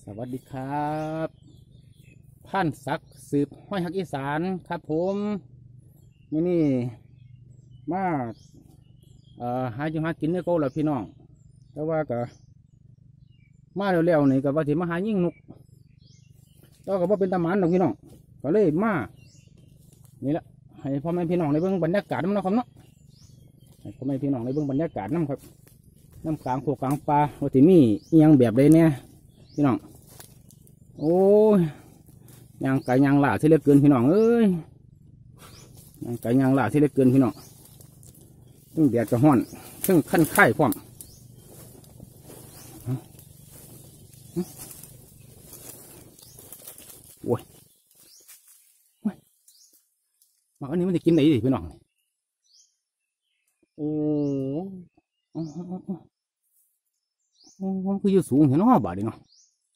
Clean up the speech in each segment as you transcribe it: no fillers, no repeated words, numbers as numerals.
สวัสดีครับพันศักดิ์สืบห้อยหักอีสานครับผมมื่อนี้มาหาอยู่หากินในโกแหละพี่น้องแต่ว่าก็มาเร็วๆนี่ก็ว่าสิมาหายิ่งนกแล้วก็บ่เป็นตาหมันหรอกพี่น้องก็เลยมานี่แหละให้พ่อแม่พี่น้องในเบื้องบรรยากาศมันนะครับเนาะให้พ่อแม่พี่น้องในเบื้องบรรยากาศน้ำครับน้ำกลางโขกกลางปลาว่าสิมีเอียงแบบใดเนี่ยพี่น้องโอ้ยยางไก่ยางหล่าที่เล็กเกินพี่น้องเอ้ยยางไก่ยางหล่าที่เล็กเกินพี่น้องซึ่งแดดกระห้อนซึ่งขั้นไข่ความโอ้ยมาอันนี้มันจะกินไหนดิพี่น้องโอ้มันคืออยู่สูงเห็นเนาะบาดนี้เนาะ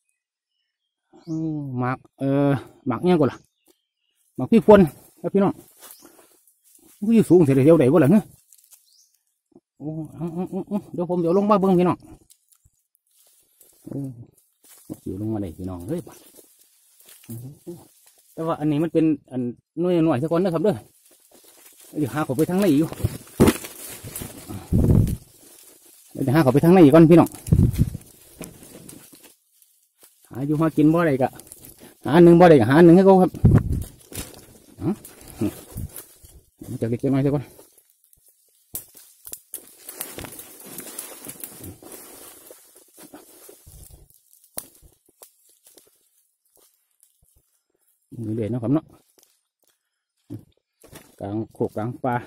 หมากหมากเนี่ยก็ล่ะหมากพี่ฟวนแล้วพี่น้องมันอยู่สูงเสียเดียวได้บ่ล่ะเนาะโอ้เดี๋ยวผมเดี๋ยวลงมาเบิ้งพี่น้องอยู่ลงมาได้พี่น้องเฮ้ยแต่ว่าอันนี้มันเป็นอันน้อยหน่อยสักคนนะครับเด้อเดี๋ยวหาเขาไปทางไหนอยู่เดี๋ยวหาเขาไปทางไหนอีกก่อนพี่น้องหาอยู่หากินบ่ได้กะหาหนึ่งบ่ได้กะหาหนึ่งให้เขาครับมันจะเล็กน้อยสักคนนี่เลยนะครับเนาะกลางโขกกลางปลา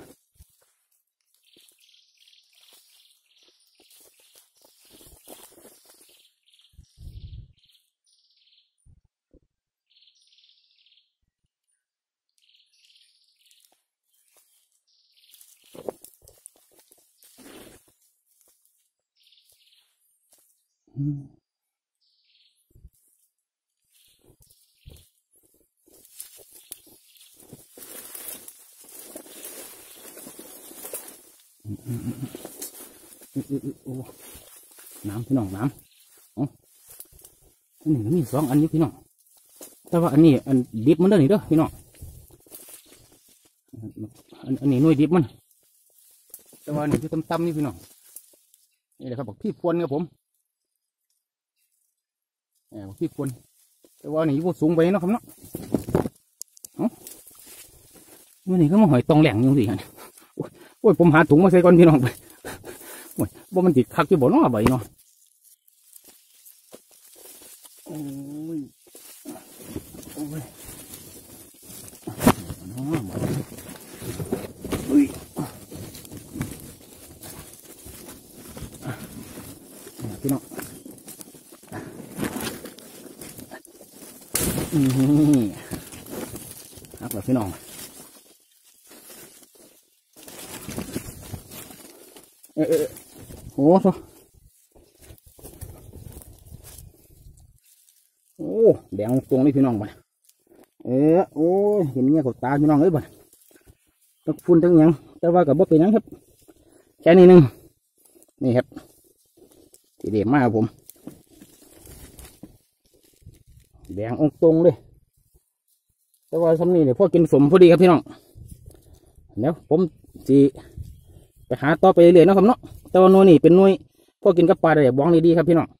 โอ้น้ำพี่น้องน้ำอ๋ออันนี้มีสองอันนี้พี่น้องแต่ว่าอันนี้อันดิบมันเด้อนี่เด้อพี่น้องอันนี้หน่วยดิบมันแต่ว่านี่ที่ต่ำๆนี่พี่น้องนี่แหละครับบอกพี่พวนครับผมบอกพี่พวนแต่ว่านี่อยู่สูงไปเนาะครับเนาะนี่ก็มาหอยตองแหลงยังสิฮะโอ้ยผมหาถุงมาใส่ก่อนพี่น้องไปโอ้ยบ่มันติดคักอยู่บ่เนาะใบเนาะโอ้ยโอ้ยพี่น้องฮักแล้วพี่น้องโอ้โหโอ้แดงตรงนี้พี่น้องบ่โอ้ยเห็นเงี้ยกับตาพี่น้องเอ้ยบ่ต้องฟุ้นตั้งยังแต่ว่ากับบ่เป็นยังครับแค่นี้นึงนี่ครับที่เด็ดมากผมแดงองตรงเลยแต่ว่าสำนี้เนี่ยพ่อกินสมพอดีครับพี่น้องแล้วผมจีไปหาต่อไปเรื่อยๆนะครับเนาะแต่ว่าหน่วยนี่เป็นหน่วยพ่อกินกับปลาได้บ้องดีๆครับพี่น้อง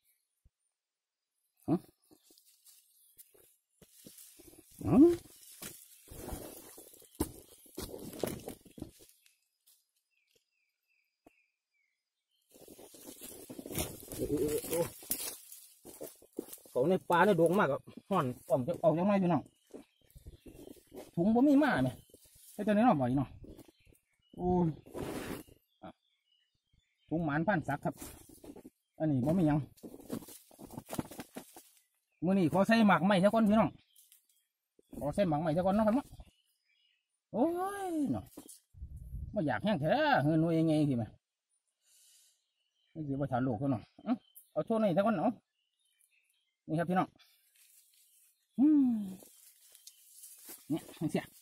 เขาในปลาในดงมากกับห่อนออกยังไงพี่น้องถุงบ่มีมาเนี่ยให้ตัวนี้เนาะบ่อยเนาะโอ้ถุงหมานพันสักครับอันนี้บ่มียังมื้อนี้ขอใส่หมักใหม่เท่าก่อนพี่น้องขอใส่หมักใหม่เท่าก่อนเนาะครับเนาะโอ้ยเนาะไม่อยากแห้งแท้เงินนู่นเองไงสิแม่นี่คือว่าชาวโลกเขาเนาะเอาโชว์หน่อยเท่าก่อนเนาะนี่ครับพี่น้องเนี่ยเสีย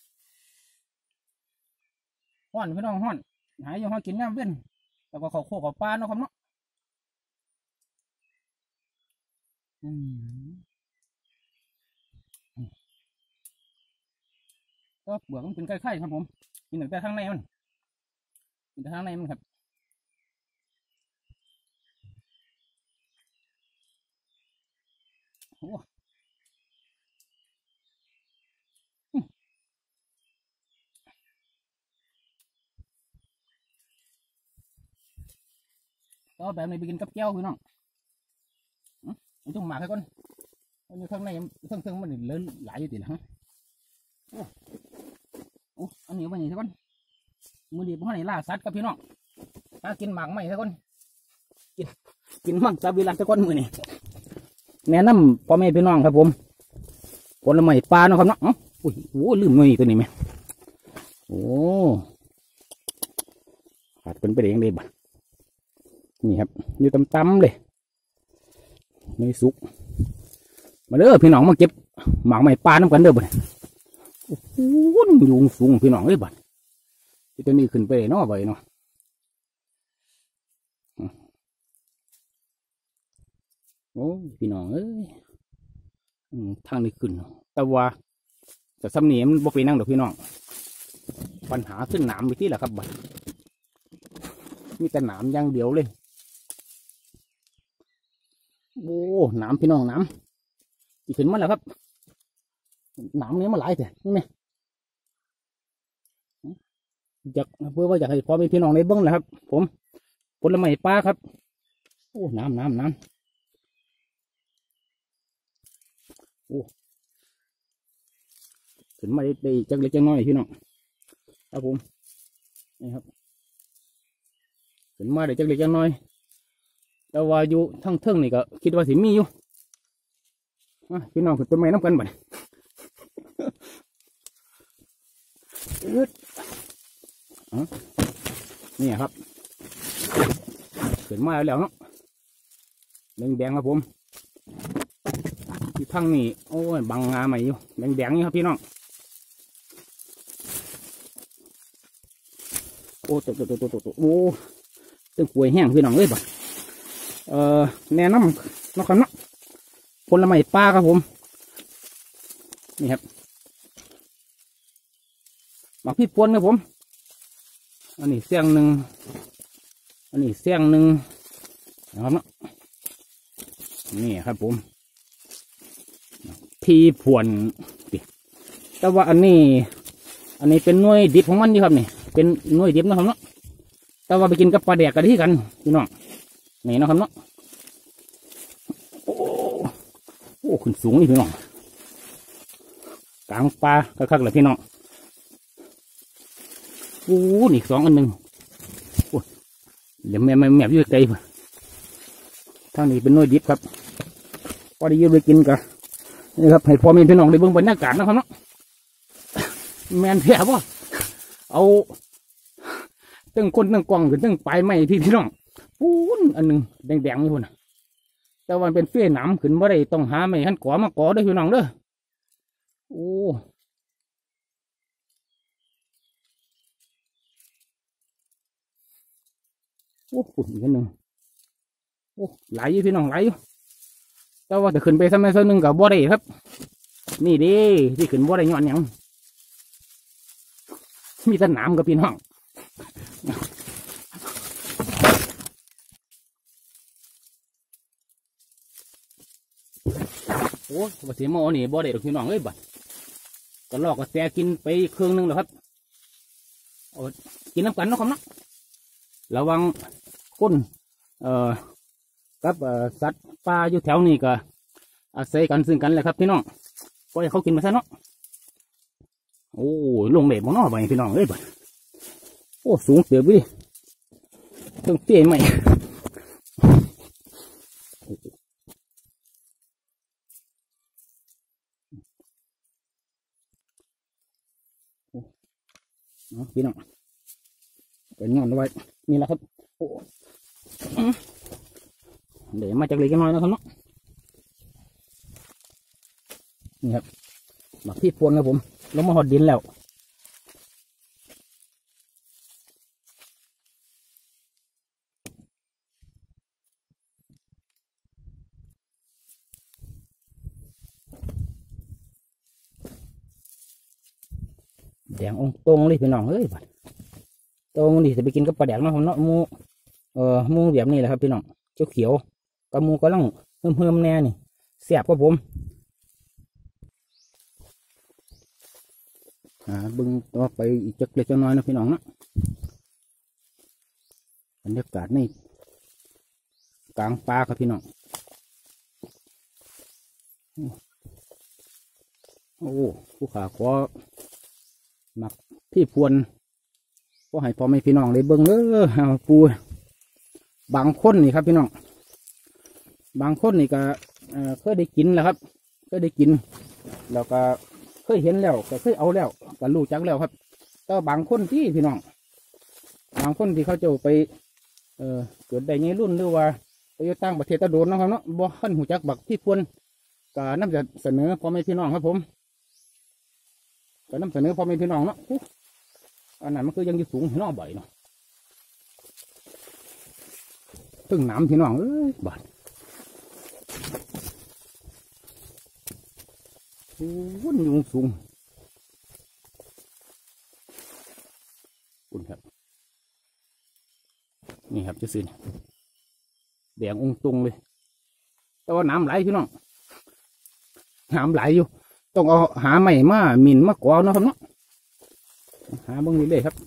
ห้อนพี่น้องห้อนหายอยู่ห้อนกินน้ำเว้นแล้วก็เขาโคกับปลาเนาะครับเนาะอืมก็เปลือกมันเป็นไข่ๆครับผมกินแต่ข้างในมันกินแต่ข้างในมันครับโอ้ก็แบบนี้ไปกินกับแก้วพี่น้องมันต้องหมักให้ก่อนอยู่ข้างในเทิงๆมันเลื่อนหลายอยู่ตินะฮะโอ้โอ้อันนี้มันนี่ซะก่อนมือดีเพราะนี่ล่าสัตว์กับพี่น้องหากินหมากไหมซะก่อนกินกินมั่งซาบิลันซะก่อนมือนี่แนะนำพ่อแม่พี่น้องครับผมผลไม้ปลาเนาะครับเนาะอุ้ยโอ้ลืมหน่อยตัวนี้ไหมโอ้ขาดเป็นไปเองเลยบ่นี่ครับอยู่ต่ำๆเลยในสุกมาเด้อพี่น้องมาเก็บหมากไม้ปลาน้ำกันเด้อบ่โอ้โหยุงสูงพี่น้องเลยบ่ตัวนี้ขึ้นไปเนาะบ่เนาะโอ้พี่น้องเอ้ยทางนี้ขึ้นแต่ว่าแต่ซ้ำเนียมันบ่ไปนั่งดอกพี่น้องปัญหาขึ้นหนามไปที่แหละครับบ่มีแต่หนามอย่างเดียวเลยโอ้หนามพี่น้องหนามที่ขึ้นมาแล้วครับหนามนี้มาหลายแต่นี่อยากเพื่อว่าอยากให้พ่อแม่พี่น้องได้เบิ้งแหละครับผมผลไม้ปลาครับโอ้น้ำโอ้ขึ้นมาได้จักเล็กจักน้อยพี่น้องครับผมนี่ครับขึ้นมาได้จักเล็กจักน้อยแต่ว่าอยู่ทั้งเทิงนี่ก็คิดว่าสิมีอยู่พี่น้องขึ้นต้นไม้น้ำกันบ่นี่ครับขึ้นมาแล้วเนาะแดงครับผมที่ทั้งนี่โอ้ยบังงาใหม่อยู่แดงนี่ครับพี่น้องโอ้ตัวโอ้ตึ้งป่วยแห้งพี่น้องเลยบ่แนะนำนะครับเนาะผลไม้ปลาครับผมนี่ครับหมักพริกป่นครับผมอันนี้เสียงหนึ่งนะครับเนาะนี่ครับผมพี่ผวนแต่ว่าอันนี้เป็นหน่วยดิบของมันนี่ครับนี่เป็นหน่วยดิบนะครับเนาะแต่ว่าไปกินกับปลาแดกกันที่กันพี่น้องนี่นะครับเนาะโอ้ขึ้นสูงนี่พี่น้องกลางปลาคักๆเลยพี่น้องโอ้นี่2 อันหนึ่งโอ้เดี๋ยวแม่อยู่ไกลทางนี้เป็นหน่วยดิบครับพอได้ยืมไปกินกันนี่ครับให้พ่อแม่พี่น้องได้เบิ่งบรรยากาศนะครับเนาะแมนแท้ป่ะเอาตั้งคนตั้งกล่องขึ้นตั้งปลายไม้พี่น้องปูนอันหนึ่งแดงนี่พุ่นแต่วันเป็นเฟ้หนามขึ้นบ่ได้ต้องหาไม้ขั้นก่อมาก่อด้วยพี่น้องเด้อโอ้ฝุ่นอีกหนึ่งโอ้ไหลอยู่พี่น้องไหลอยู่แต่ว่าจะขึ้นไปสักหนึ่งกับบ่ได้ครับนี่ดิที่ขึ้นบ่ได้ย้อนหยังมีแต่หนามกับพี่น้องโอ้ภาษีหม้อนี่บ่ได้ดอกพี่น้องเอ้ยบัดก็ลอกก็แซกินไปเครื่องนึงแล้วครับกินน้ำกันเนาะครับเนาะระวังคนกับสัตว์ป่าอยู่แถวนี้ก็อาศัยกันซึ่งกันแหละครับพี่น้องปล่อยเขากินมาซะเนาะโอ้ลงเด็ดบ่เนาะไปพี่น้องเอ้ยบัดโอ้สูงเสือวิต้องเตี้ยใหม่พี่น้องเป็นงอนไว้นี่แหละครับโอ้เดี๋ยวมาจากเล็กน้อยนะครับเนาะนี่ครับหมักพี่พวนครับผมลงมาหอดดินแล้วแดงองตรงเลยพี่น้องเอ้ยบัดตรงนี่จะไปกินกับปลาแดกเนาะผมเนาะมูมูแบบนี้แหละครับพี่น้องเขียวกับมูก็ต้องเพิ่มแน่นี่แซ่บครับผมบึงต่อไปอีกจักเล็กจักน้อยนะพี่น้องนะบรรยากาศนี่กลางป่าครับพี่น้องโอ้ผู้ขาขอมักพี่พวนก็ให้พ่อแม่พี่น้องเลยเบิ้งปูบางคนนี่ครับพี่น้องบางคนนี่ก็เคยได้กินแล้วครับเคยได้กินแล้วก็เคยเห็นแล้วก็เคยเอาแล้วก็รู้จักแล้วครับแต่บางคนที่พี่น้องบางคนที่เขาจะไปเกิดได้ไงรุ่นหรือว่าไปอยู่ต่างประเทศตะโดนนะครับเนาะบ่ขั้นหูจักบักพี่พวนก็นำจะเสนอพ่อแม่พี่น้องครับผมก็นำเสนอพ่อแม่พี่น้องเนาะอันนั้นมันคือยังอยู่สูงน้องบ่อยเนาะตึงน้ำพี่น้องเอ้ยบาดวุ่นอยู่สูงคุณครับนี่ครับจะซื้อแดงองตรงเลยแต่ว่าน้ำไหลพี่น้องน้ำไหลอยู่ต้องเอาหาใหม่มาหมิ่นมากกว่านะครับเนาะหาเบื้องนี้เลยครับ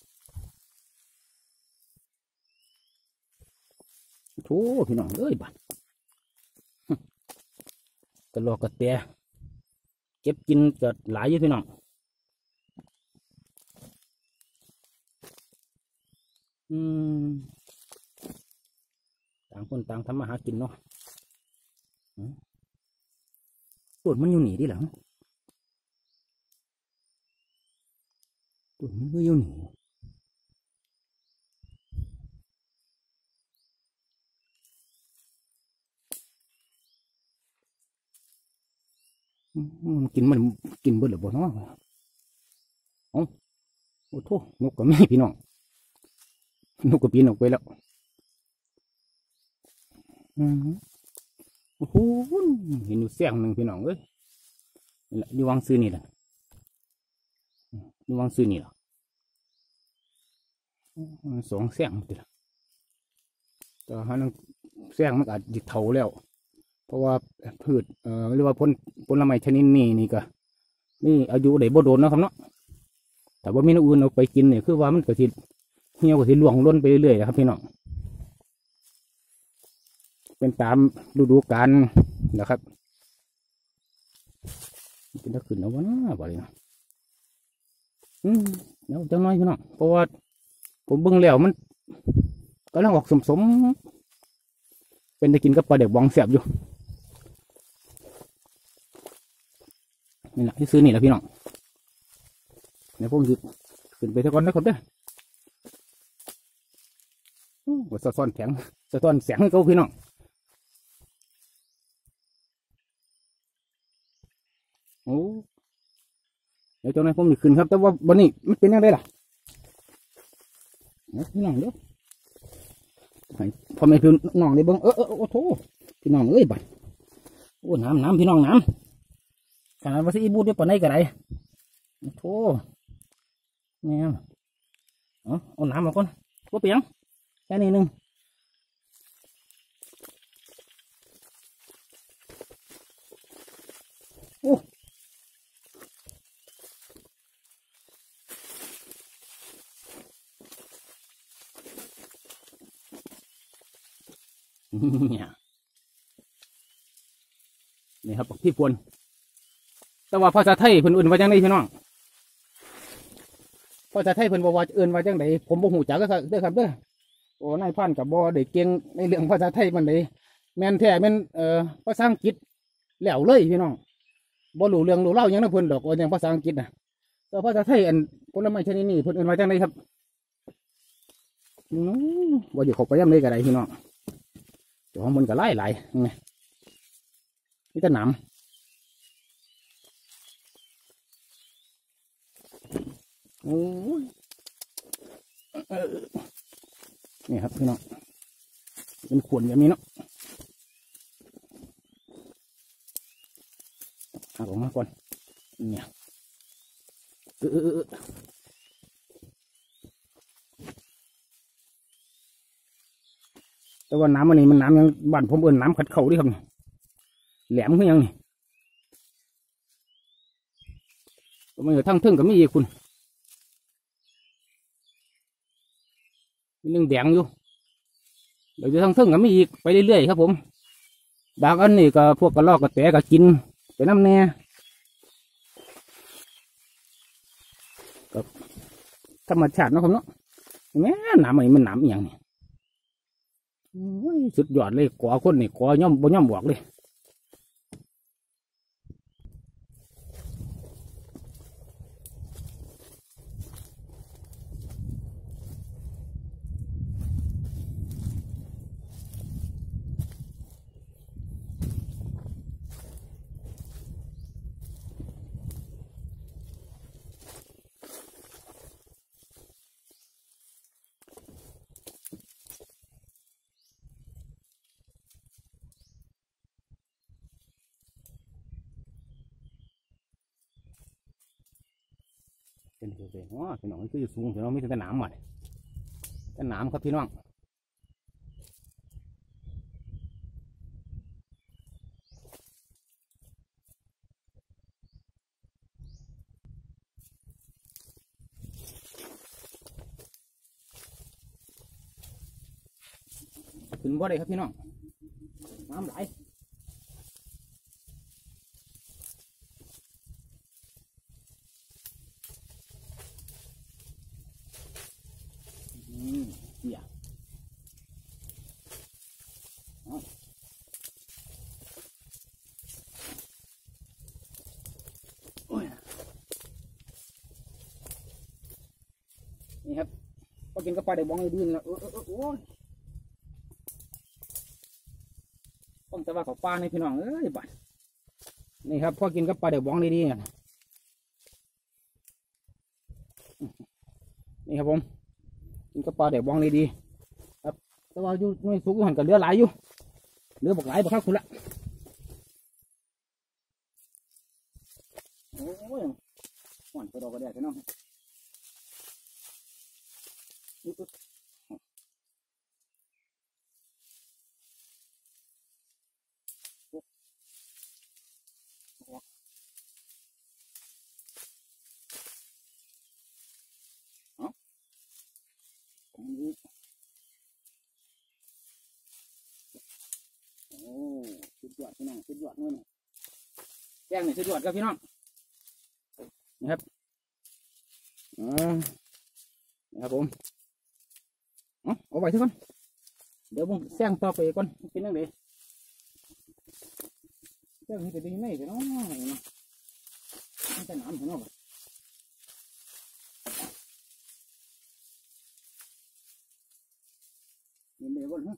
โธ่พี่น้องเอ้ยบัดกระโหลกกระเตะเก็บกินเกิดหลายอยู่พี่น้องต่างคนต่างทำมาหากินเนาะต้นมันอยู่หนีดิหลังต้นมันก็อยู่หนีกินมันกินเบิดหรือเปล่าเนาะโอ้โหนกก็ไม่พี่น้องนกก็ปีนออกไปแล้วโอ้โหเห็นอยู่แสงหนึ่งพี่น้องเอ้ยนี่แหละอยู่วังซื้อนี่แหละอยู่วังซื้อนี่หรอสองแสงติดแต่ฮะนั่งแสงมันอาจจะเถาแล้วเพราะว่าพืชเรียกว่าผลไม้ชนิดนี่ก็นี่อายุได้บ่โดนนะครับเนาะแต่ว่ามีนกอื่นเอาไปกินเนี่ยคือว่ามันก็สิเหี่ยวก็สิล่วงล้นไปเรื่อยๆนะครับพี่น้องเป็นตามฤดูกาลนะครับเป็นตะขึ้นแล้ววะนะบ่เลยนะเดี๋ยวจังน้อยพี่น้องเพราะว่าผมเบิ่งแล้วมันกำลังออกสมเป็นได้กินกับปลาเด็กบองเสียบอยู่นี่แหละที่ซื้อนี่แหละพี่น้องเดี๋ยวผมจะขึ้นไปเท่ากันนะครับเด้อว่าสะท้อนแข็งสะท้อนแสงให้เขาพี่น้องโอ้เดี๋ยวเจ้านายผมจะขึ้นครับแต่ว่าวันนี้มันเป็นยังไงล่ะพี่น้องเด้อพอไม่พี่น้องได้เบิ้งโอ้โถพี่น้องเอ้ยบัดโอ้น้ำพี่น้องน้ำขนาดว่าสิบูดได้ปานไหนก็ได้โอ้โถเนี่ยเอาน้ำมาก่อนว่าเปียงแค่นี้นึงโอ้เนี่ยนี่ครับพี่พวนแต่ว่าภาษาไทยเพิ่นอื่นว่าจังไดพี่น้องภาษาไทยเพิ่นบอกว่าอื่นว่าจังไดผมบ่ฮู้จักก็เด้อครับเด้อโอ้นายพันกับบ่ได้เก่งในเรื่องภาษาไทยมันได้แม่นแท้แม่นภาษาอังกฤษแล้วเลยพี่น้องบ่รู้เรื่องรู้เล่าอย่างนั้นเพิ่นดอกว่าอย่างภาษาอังกฤษนะแต่ภาษาไทยอันผลไม้ชนิดนี้เพิ่นอื่นว่าจังไดครับบ่อยู่เข้าไปย่ำเลยก็ได้พี่น้องเดี๋ยวมันก็ไล่ไงนี่ก็หนำโอ้ยนี่ครับพี่น้องเป็นขวดแบบนี้เนาะเอาออกมาก่อนเนี่ยแต่ว่าน้ำอันนี้มันน้ำยังบ้านผมเอิ้นน้ำขัดเข่าดิครับแหลมขึ้นยังนี่มันอยู่ทั้งทึ่งกับมีอีกคุณมีเรื่องแดงอยู่เดี๋ยวอยู่ทั้งทึ่งกับมีอีกไปเรื่อยๆครับผมบางอันนี่ก็พวกกระรอกกระแตก็กินไปน้ำแน่กับธรรมชาติเนาะครับเนาะแม่น้ำอันนี้มันน้ำอย่างนี้สุดยอดเลยกอคนนี่กอย่อมบ่ย่อมบวกเลยเป็นเฉยๆอ๋อพี่น้องมันคือสูงพี่น้องมีแต่น้ำหมดแต่น้ำครับพี่น้องขึ้นบ่ได้ครับพี่น้องน้ำไหลเสียนี่ครับพอกินกับปลาได้บ้องเลยดินแล้วโอ้ยผมจะว่าเขาปลาในพี่น้องเอ้ยบัดนี่ครับพอกินกับปลาได้บ้องเลยดีนี่ครับผมกินกับปลาได้บ้องเลยดีครับแต่ว่าอยู่ในสุกหันกับเรือหลายอยู่เรือบอกหลายบอกครับคุณละโอ้ยหวานกระดอกกระเดียดพี่น้องโอ้สุดยอดพี่น้องสุดยอดเลยแจ้งนี่สุดยอดครับพี่น้องนะครับนะครับผมเอาไว้ทุกคนเดี๋ยวผมแซงต่อไปก่อนเป็นยังไงแซงนี่จะดีไหมพี่น้องมันจะน้ำพี่น้องเห็นเลยก่อน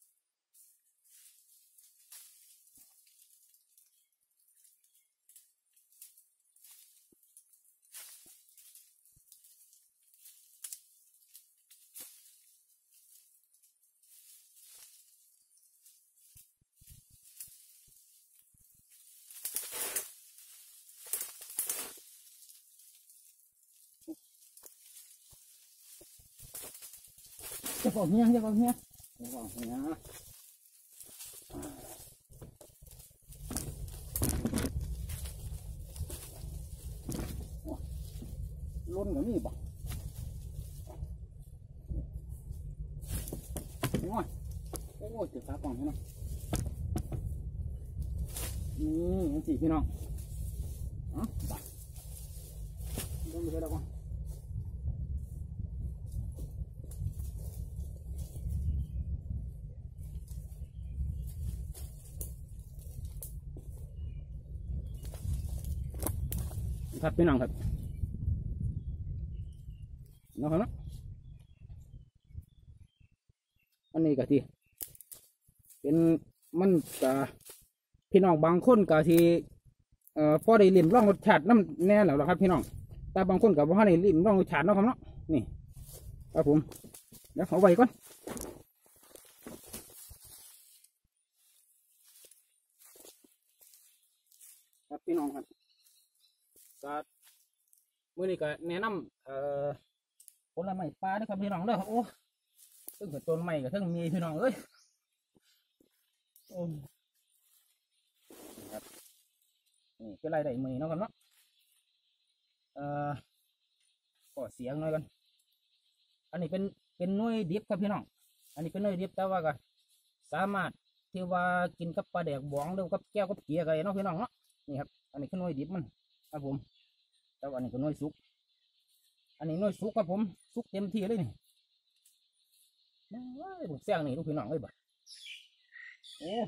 จะบอกเฮียจะบอกเฮียจะบอกเฮียล้นกับนี่ป่ะโอ้ยโอ้ยเจ็บขาป่องพี่น้องนี่ยังสี่พี่น้องบัดต้องไปแล้วก่อนครับพี่น้องครับนะครับนะอันนี้ก็ที่เป็นมันกับพี่น้องบางคนก็ที่พอได้ลิ้มลองรสชาติน้ำแน่แล้วครับพี่น้องแต่บางคนก็บ่ได้ลิ้มลองรสชาติเนาะครับเนาะนี่ครับผมเดี๋ยวเอาไว้ก่อนครับพี่น้องครับก็มื้อนี้ก็แนะนำผลไม้ปลาด้วยครับพี่น้องเด้อโอ้ซึ่งกับต้นไม้กับทั้งมีพี่น้องเอ้ยโอ้ครับนี่เป็นไรได้มื้อนี้เนาะครับเนาะก็เสียงหน่อยกันอันนี้เป็นหน่วยดิบครับพี่น้องอันนี้เป็นหน่วยดิบแต่ว่าก็สามารถที่ว่ากินกับปลาแดกบองหรือกับแก้วกับเกี๊ยกันเนาะพี่น้องเนาะนี่ครับอันนี้คือหน่วยดิบมันครับผมแต่ว่าอันนี้ก็หน่วยสุกอันนี้หน่วยสุกครับผมสุกเต็มที่เลยนี่ผมเสียงนี่ลูกพี่น้องเลยบ่โอ้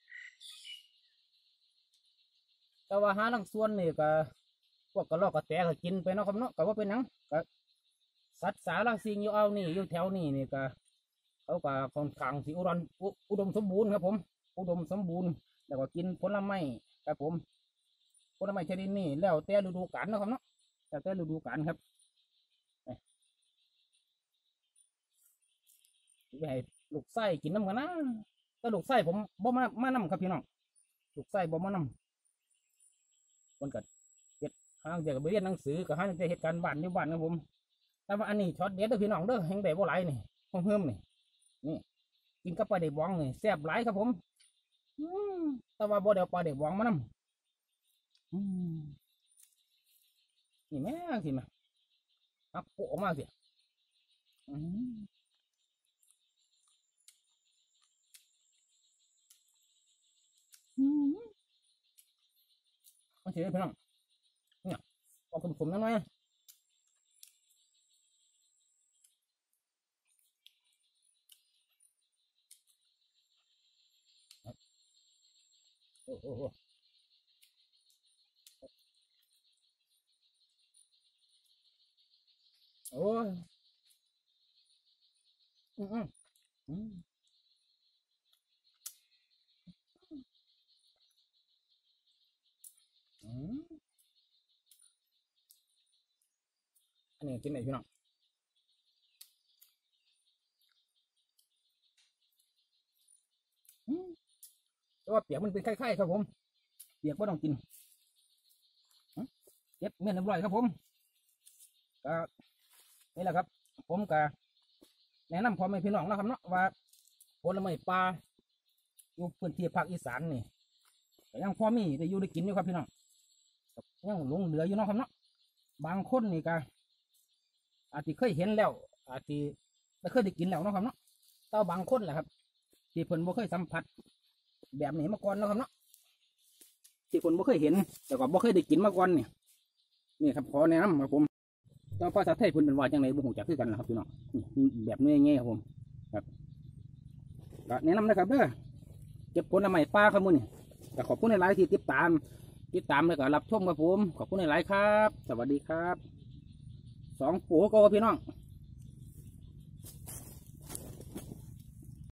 แต่ว่าหาทั้งส่วนนี่ก็พวกกระรอกกระแตก็กินไปเนาะครับเนาะก็ว่าเป็นหยังก็สัตว์สารสิ่งอยู่เอานี่อยู่แถวนี้นี่ก็เขาก็ค่อนข้างสิอุดมสมบูรณ์ครับผมอุดมสมบูรณ์แล้วก็กินผลไม้ครับผมผลไม้ชนิดนี้แล้วแต่ฤดูกาลนะครับเนาะแล้วแต่ฤดูกาลครับไปให้ลูกไส้กินน้ำกันนะแต่ลูกไส้ผมบ่มานำครับพี่น้องลูกไส้บ่มานำคนกัดเฮ็ดห้างเดียวกับเรียนหนังสือกับห้างเดียวเหตุการณ์บ้านอยู่บ้านครับผมแต่ว่าอันนี้ช็อตเด็ดเด้อพี่น้องเด้อแห่งใดบ่หลายนี่เพิ่มนี่กินกับปลาเด็กบองนี่แซ่บหลายครับผมแต่ว่าบ่เดี๋ยวปลาเด็กบองมานำนี่แม่สิมาอักโปะมากสิมันเสียพี่น้องเนี่ยออกขมๆนั่นไหมโอ้โหโอ้ยอืมอืมอันนี้กินไหนพี่น้องแต่ว่าเปียกมันเป็นไข่ๆครับผมเปียกไม่ต้องกินเก็บเงินเรียบร้อยครับผมก็นี่แหละครับผมก็แนะนำพ่อแม่พี่น้องนะครับเนาะว่าผลไม้ปลาอยู่พื้นที่ภาคอีสานนี่ยังพอมีได้อยู่ได้กินอยู่ครับพี่น้องยังหลงเหลืออยู่เนาะครับเนาะบางคนนี่ก็อาจจะเคยเห็นแล้วอาจจะเคยได้กินแล้วเนาะครับเนาะแต่บางคนแหละครับที่เพิ่นบ่เคยสัมผัสแบบนี้มาก่อนเนาะครับเนาะที่เพิ่นบ่เคยเห็นแต่ก็บ่เคยได้กินมาก่อนนี่ครับขอแนะนำครับผมแต่ภาษาไทยเพิ่นเป็นว่าจังไดบ่ฮู้จักคือกันนะครับพี่น้องแบบนี้ง่ายครับผมครับก็แนะนำนะครับเด้อเก็บผลไม้ปลาครับมื้อนี้ก็ขอบคุณในหลายที่ติดตามแล้วก็รับชมครับผมขอบคุณในหลายครับสวัสดีครับ2 โปก็พี่น้อง